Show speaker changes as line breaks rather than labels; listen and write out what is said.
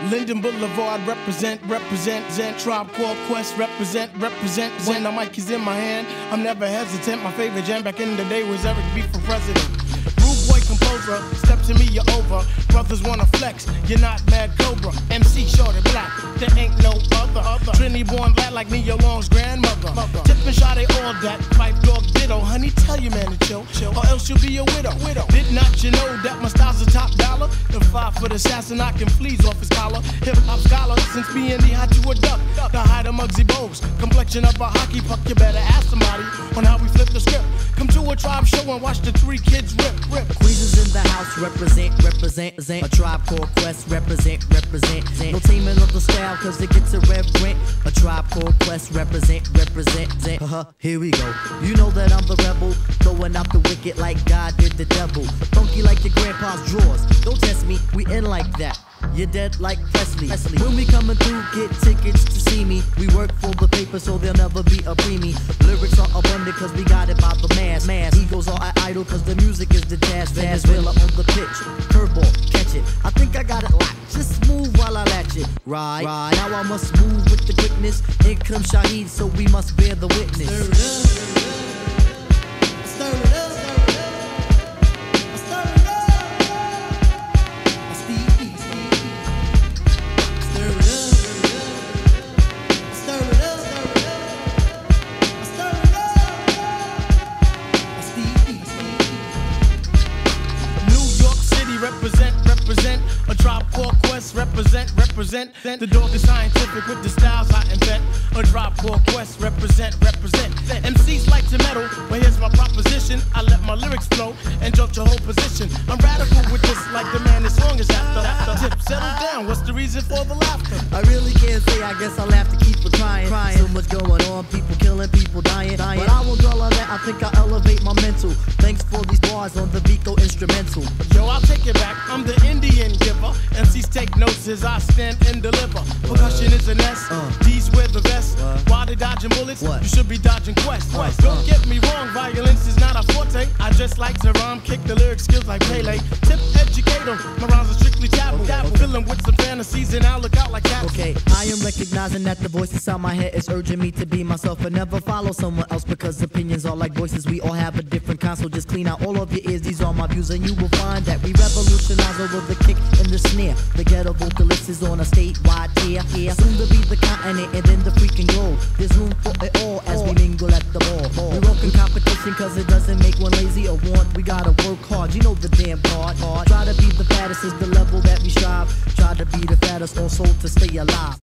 Linden Boulevard, represent, Zent. Tribe Called Quest, represent. When the mic is in my hand, I'm never hesitant. My favorite jam back in the day was Eric B for president. Rude boy composer, step to me, you're over. Brothers wanna flex, you're not Mad Cobra. MC short and black, there ain't no other. Trinity born black like Neo Long's grandmother. Tip and shot, they all that. Pipe dog ditto. Honey, tell your man to chill, or else you'll be a widow. Did not you know that my style's a top dollar? The 5-foot assassin knocking fleas off his collar. Hip hop scholar, since being the hot you a duck. The height of Muggsy Bogues, complexion of a hockey puck. You better ask somebody on how we flip the script. Come to a tribe show and watch the 3 kids rip.
Queens is in the house, represent. A Tribe Called Quest, represent. No taming of the style, cause it gets irreverent. A Tribe Called Quest, represent. Here we go. You know that I'm the rebel, throwing out the wicked like God did the devil. Funky like your grandpa's drawers. Don't test me, we in like that. You're dead like Presley. When we coming through, get tickets to see me. We work for the paper, so there'll never be a preemie. Lyrics are abundant, cause we got it by the mass. Egos are idle, cause the music is the jazz. Venezuela on the pitch, curveball, catch it. I think I got it locked, just move while I latch it. Right, now I must move with the quickness. In comes Shaheed, so we must bear the witness.
Stir it up. Represent. A Tribe Called Quest, represent. The dog is scientific with the styles I invent. A Tribe Called Quest, represent. MCs like to meddle, but here's my proposition. I let my lyrics flow and jump your whole position. I'm radical with this, like the man this song is after. Tip, settle down, what's the reason for the laughter?
I really can't say, I guess I'll have to keep it crying. So much going on, people killing, people dying. But I won't dwell on that, I think I'll elevate my mental. Thanks for these bars on the Vico instrumental.
Yo, I'll take it back, I'm the Indian giver. MCs take notes as I stand and deliver. Percussion is an S, D's wear the vest. While they dodging bullets, you should be dodging Quest. Don't get me wrong, violence is not a forte. I just like to rhyme, kick the lyric skills like Pele. Tip, educate them, my rhymes are strictly taboo. Filling with some fantasies and I'll look out like that.
Okay, I am recognizing that the voice inside my head is urging me to be myself and never follow someone else, because opinions are like voices, we all have a different kind. So just clean out all of your ears, these are my views, and you will find that we revolutionize over the kick and the snare. The ghetto vocalist is on a statewide tear. Soon to be the continent and then the freaking globe. There's room for it all as we mingle at the ball. We work in competition cause it doesn't make one lazy or want. We gotta work hard, you know the damn part. Try to be the fattest is the level that we strive. Try to be the fattest also to stay alive.